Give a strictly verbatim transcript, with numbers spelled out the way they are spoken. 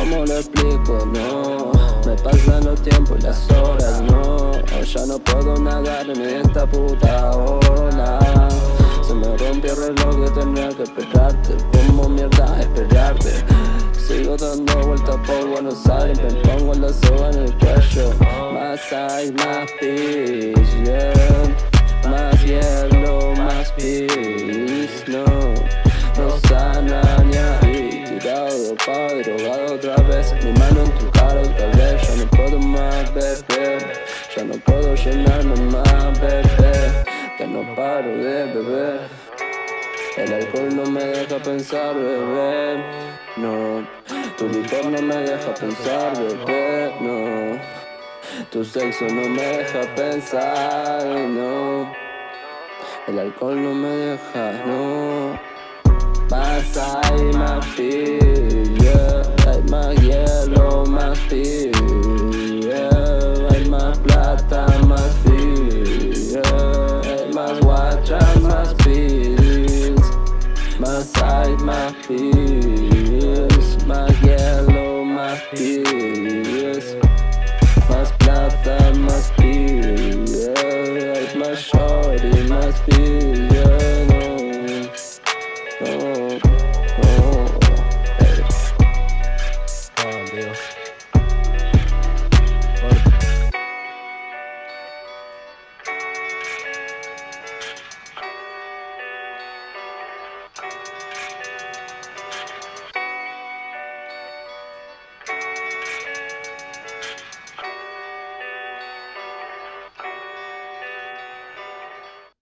¿cómo lo explico? No, me pasan los tiempos y las horas, no. Ya no puedo nadar en esta puta ola. Se me rompió el reloj de tener que esperarte. ¿Cómo mierda esperarte? Sigo dando vueltas por Buenos Aires, me pongo la soga en el cuello. Más ice, más peace, yeah. Más hielo, más peace, no. No sana ni ahí. Tirado, dopado, drogado otra vez. Mi mano en tu cara otra vez. Ya no puedo más beber, ya no puedo llenarme más, bebé. Que no paro de beber. El alcohol no me deja pensar, bebé. No, tu licor no me deja pensar, bebé. No, tu sexo no me deja pensar, no. El alcohol no me deja, no. Más hay, más piel, yeah. Hay más hielo, más piel, yeah. Hay más plata, más piel, yeah. Hay más guachas, más pills. Más hay, más pills.